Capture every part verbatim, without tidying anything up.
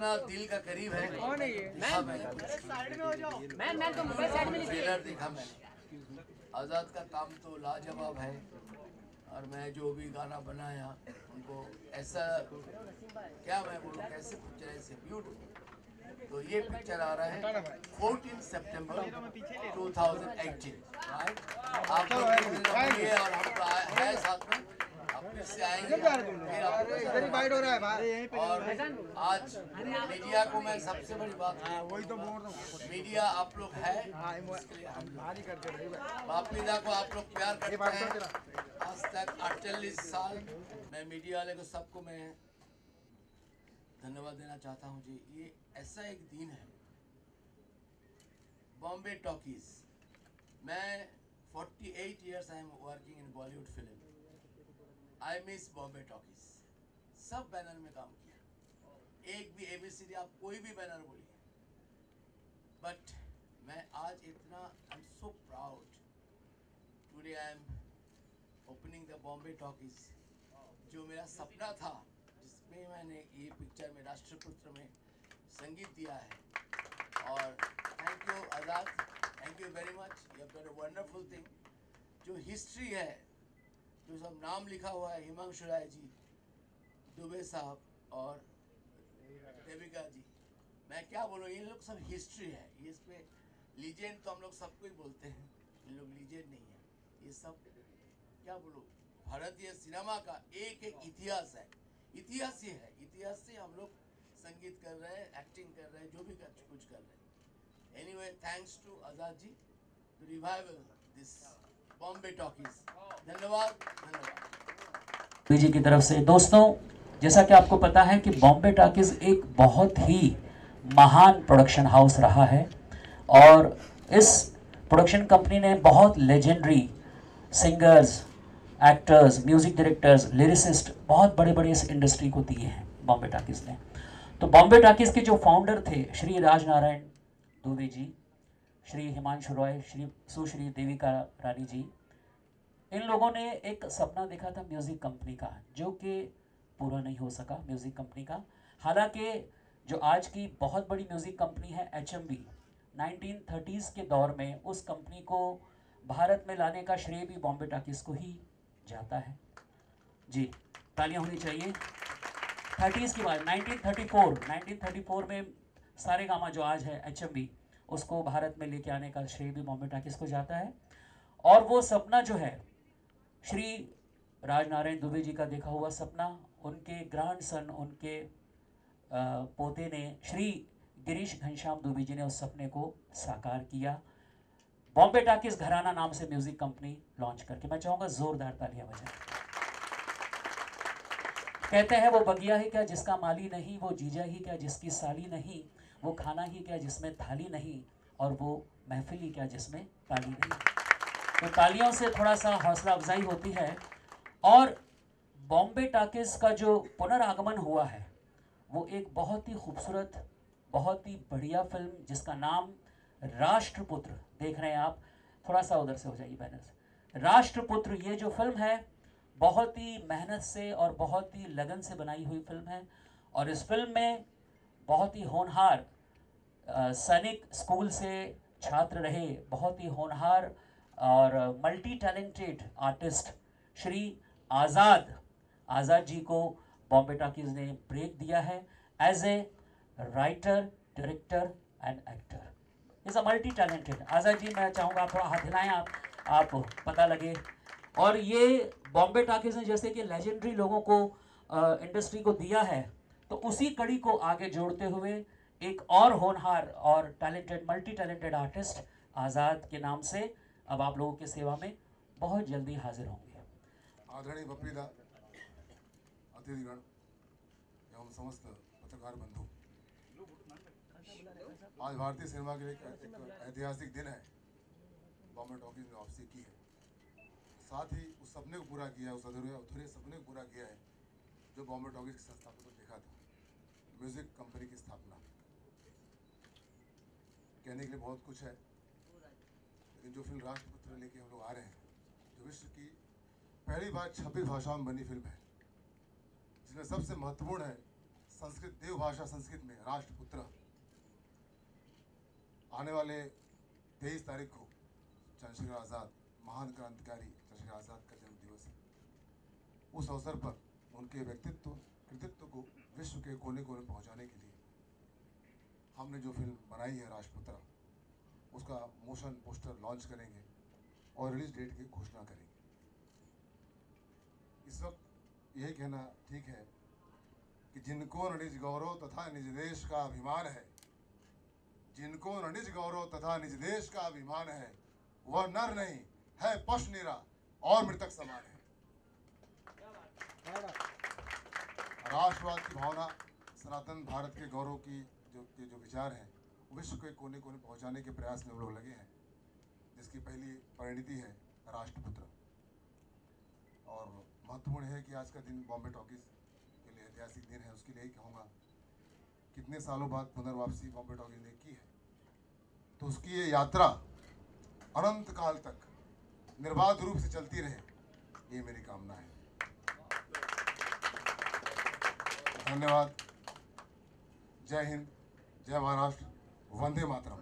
इतना दिल का करीब है। कौन है ये? साइड में हो जाओ। मैं मैं तो साइड में ट्रेलर देखा मैंने। आज़ाद का काम तो लाजवाब है और मैं जो भी गाना बनाया उनको ऐसा क्या मैं बोलूँ कैसे पिक्चर ऐसे ब्यूटीफुल। तो ये पिक्चर आ रहा है चौदह सितंबर दो हज़ार अठारह, राइट? आप लोग मिलिए और हम तो है साथ में, आप फिर से आएंगे। हो रहा है भाई। और आज मीडिया को मैं सबसे बड़ी बात वही तो बोल रहा हूँ, मीडिया आप लोग है, इसके लिए हम बापीदा को आप लोग प्यार करते हैं। आज तक अड़तालीस साल मैं मीडिया वाले को सबको मैं धन्यवाद देना चाहता हूँ जी। ये ऐसा एक दिन है बॉम्बे टॉकीज। मैं अड़तालीस years I am working in Bollywood film. I miss Bombay Talkies. सब बैनर में काम किया, एक भी एबीसीडी आप कोई भी बैनर बोलिए, बट मैं आज इतना I am so proud today I am opening the Bombay Talkies. जो मेरा सपना था जिसमें मैंने ये पिक्चर में राष्ट्रपुत्र में संगीत दिया है। और thank you Azad, thank you very much, you have done a wonderful thing. जो हिस्ट्री है, जो सब नाम लिखा हुआ है, हिमांशु राय जी, दुबे साहब और देविका जी, मैं क्या बोलूँ, ये लोग सब हिस्ट्री है। ये इस पे लीजेंड तो हम लोग सबको ही बोलते हैं, इन लोग लीजेंड नहीं है। ये सब क्या बोलूँ, भारतीय सिनेमा का एक एक इतिहास है। इतिहास ही है, इतिहास से हम लोग संगीत कर रहे हैं, एक्टिंग कर रहे हैं, जो भी कर, कुछ कर रहे हैं। Anyway thanks to Azad ji to revival this Bombay Talkies. धन्यवाद धन्यवाद जी की तरफ से। दोस्तों, जैसा कि आपको पता है कि बॉम्बे टॉकीज एक बहुत ही महान प्रोडक्शन हाउस रहा है और इस प्रोडक्शन कंपनी ने बहुत legendary singers, actors, music directors, lyricist बहुत बड़े बड़े इस इंडस्ट्री को दिए हैं बॉम्बे टॉकीज़ ने। तो बॉम्बे टॉकीज़ के जो फाउंडर थे श्री राजनारायण दुबे जी, श्री हिमांशु रॉय, श्री सुश्री देविका रानी जी, इन लोगों ने एक सपना देखा था म्यूज़िक कंपनी का, जो कि पूरा नहीं हो सका म्यूज़िक कंपनी का। हालांकि जो आज की बहुत बड़ी म्यूज़िक कंपनी है H M V, nineteen thirties के दौर में उस कंपनी को भारत में लाने का श्रेय भी बॉम्बे टॉकीज़ को ही जाता है जी। तालियां होनी चाहिए। थर्टीज़ की बात, nineteen thirty four nineteen thirty four में सारे गामा जो आज है एच एम बी, उसको भारत में लेके आने का श्रेय भी बॉम्बे टॉकीज़ को जाता है। और वो सपना जो है श्री राजनारायण दुबे जी का देखा हुआ सपना, उनके ग्रैंडसन, उनके पोते ने श्री गिरीश घनश्याम दुबे जी ने उस सपने को साकार किया, बॉम्बे टॉकीज़ घराना नाम से म्यूजिक कंपनी लॉन्च करके। मैं चाहूंगा जोरदार तालियां बजाएं। कहते हैं वो बगिया ही क्या जिसका माली नहीं, वो जीजा ही क्या जिसकी साली नहीं, वो खाना ही क्या जिसमें थाली नहीं, और वो महफिल ही क्या जिसमें ताली नहीं। तो तालियों से थोड़ा सा हौसला अफजाई होती है। और बॉम्बे टॉकीज़ का जो पुनरागमन हुआ है वो एक बहुत ही खूबसूरत, बहुत ही बढ़िया फिल्म जिसका नाम राष्ट्रपुत्र, देख रहे हैं आप, थोड़ा सा उधर से हो जाइए बैनर से। राष्ट्रपुत्र ये जो फिल्म है बहुत ही मेहनत से और बहुत ही लगन से बनाई हुई फिल्म है। और इस फिल्म में बहुत ही होनहार सैनिक स्कूल से छात्र रहे, बहुत ही होनहार और multi talented artist Shri Azad Azad ji को बॉम्बे टॉकीज़ ने ब्रेक दिया है as a writer, director and actor. Is a multi talented Azad ji. मैं चाहूँगा आप थोड़ा हाथ हिलाएं, आप आप पता लगे। और ये बॉम्बे टॉकीज़ ने जैसे कि लेजेंडरी लोगों को इंडस्ट्री को दिया है, तो उसी कड़ी को आगे जोड़ते हुए एक और होनहार और talented, multi talented artist Azad के नाम से अब आप लोगों की सेवा में बहुत जल्दी हाजिर होंगे। आदरणीय बपीदा, अतिथिगण एवं समस्त पत्रकार बंधु, आज भारतीय सिनेमा के लिए एक ऐतिहासिक दिन है। बॉम्बे टॉकीज़ ने वापसी की है, साथ ही उस सपने को पूरा किया है, उस अधूरे अधूरे सपने को पूरा किया है जो बॉम्बे टॉकीज़ की स्थापना को देखा था, म्यूजिक कंपनी की स्थापना। कहने के लिए बहुत कुछ है, लेकिन जो फिल्म राष्ट्रपुत्र लेके हम लोग आ रहे हैं, जो विश्व की पहली बार छब्बीस भाषाओं में बनी फिल्म है, जिसमें सबसे महत्वपूर्ण है संस्कृत देवभाषा संस्कृत में राष्ट्रपुत्र आने वाले तेईस तारीख को चंद्रशेखर आज़ाद महान क्रांतिकारी चंद्रशेखर आज़ाद का जन्म दिवस है। उस अवसर पर उनके व्यक्तित्व कृतित्व को विश्व के कोने कोने पहुंचाने के लिए हमने जो फिल्म बनाई है राष्ट्रपुत्र, उसका मोशन पोस्टर लॉन्च करेंगे और रिलीज डेट की घोषणा करेंगे। इस वक्त यही कहना ठीक है कि जिनको न निज गौरव तथा निज देश का अभिमान है, जिनको न निज गौरव तथा निज देश का अभिमान है, वह नर नहीं है पशु निरा और मृतक समान है। राष्ट्रवाद की भावना, सनातन भारत के गौरव की जो के जो विचार हैं, विश्व के कोने कोने पहुंचाने के प्रयास में हम लोग लगे हैं, जिसकी पहली परिणति है राष्ट्रपुत्र। और महत्वपूर्ण है कि आज का दिन बॉम्बे टॉकीज के लिए ऐतिहासिक दिन है। उसके लिए कहूँगा, कितने सालों बाद पुनर्वापसी बॉम्बे टॉकीज ने की है, तो उसकी ये यात्रा अनंत काल तक निर्बाध रूप से चलती रहे, ये मेरी कामना है। धन्यवाद। जय हिंद, जय महाराष्ट्र, वंदे मातरम।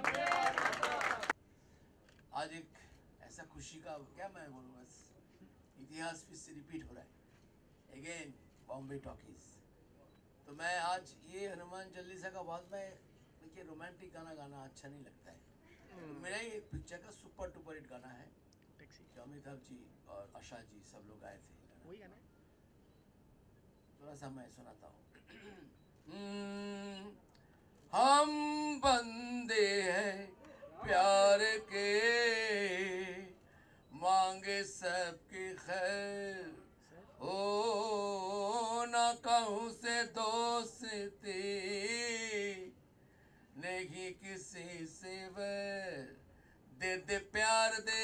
आज एक ऐसा खुशी का, क्या मैं बोलूँ, बस इतिहास फिर से रिपीट हो रहा है अगेन, बॉम्बे टॉकीज। तो मैं आज ये हनुमान चालीसा का बाद में, देखिए रोमांटिक गाना गाना अच्छा नहीं लगता है, तो मेरा ये पिक्चर का सुपर टुपर हिट गाना है जो अमिताभ जी और आशा जी सब लोग गाए थे। वही गाना थोड़ा सा मैं सुनाता हूँ। हम बंदे हैं प्यार के, मांगे सबकी खैर, हो ना कहूँ से दोस्ती, नहीं किसी से वैर, दे दे प्यार दे,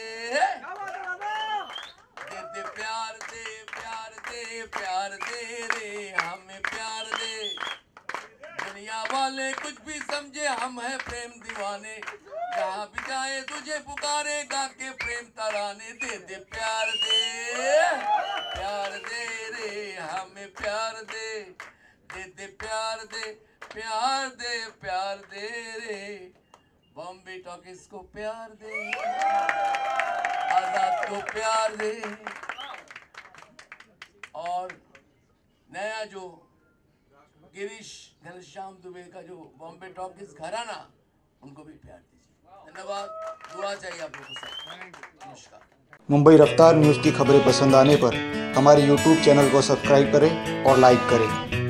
दे दे प्यार दे, प्यार दे, प्यार दे रे, हमें प्यार दे। दुनिया वाले कुछ भी समझे, हम हैं प्रेम दीवाने, जहाँ भी जाए तुझे पुकारे, गा के प्रेम तराने, दे दे प्यार दे, प्यार दे रे, हमें प्यार दे, दे दे प्यार दे, प्यार दे, प्यार दे रे, बॉम्बे टॉकीज को प्यार दे, आजाद को प्यार दे, और नया जो गिरीश घनश्याम दुबे का जो बॉम्बे टॉकीज घराना, उनको भी प्यार दीजिए। धन्यवाद, दुआ चाहिए आप लोगों से। नमस्कार। मुंबई रफ्तार न्यूज़ की खबरें पसंद आने पर हमारे यूट्यूब चैनल को सब्सक्राइब करें और लाइक करें।